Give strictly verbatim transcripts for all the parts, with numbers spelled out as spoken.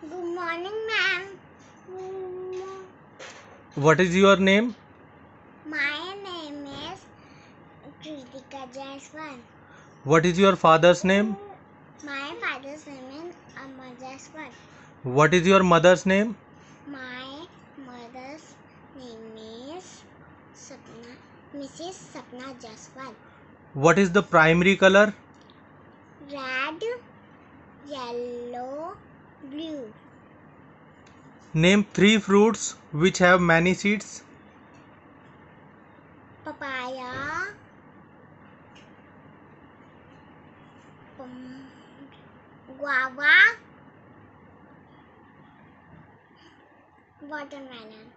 Good morning, ma'am. What is your name? My name is Kritika Jaiswal. What is your father's name? My father's name is Amar Jaiswal. What is your mother's name? My mother's name is Sapna, Missus Sapna Jaiswal. What is the primary color? Red, yellow, blue. Name three fruits which have many seeds. Papaya, um, guava, watermelon.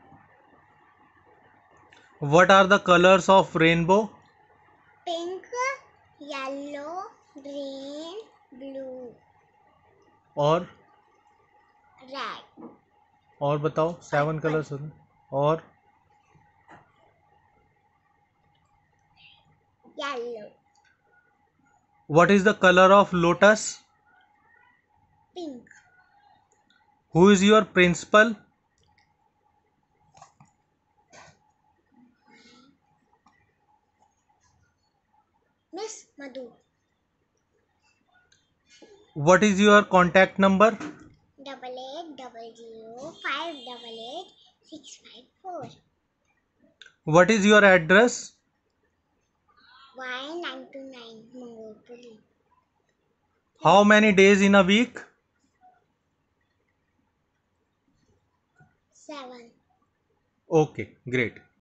What are the colors of rainbow? Pink, yellow, green, blue, और red, और बताओ seven purple, colours होते हैं और yellow, what is the color of lotus? pink. Who is your principal? Miss Madhu. What is your contact number? Double eight double zero five double eight six five four. What is your address? Y nine two nine Mangolpuri. How many days in a week? Seven. Okay, great.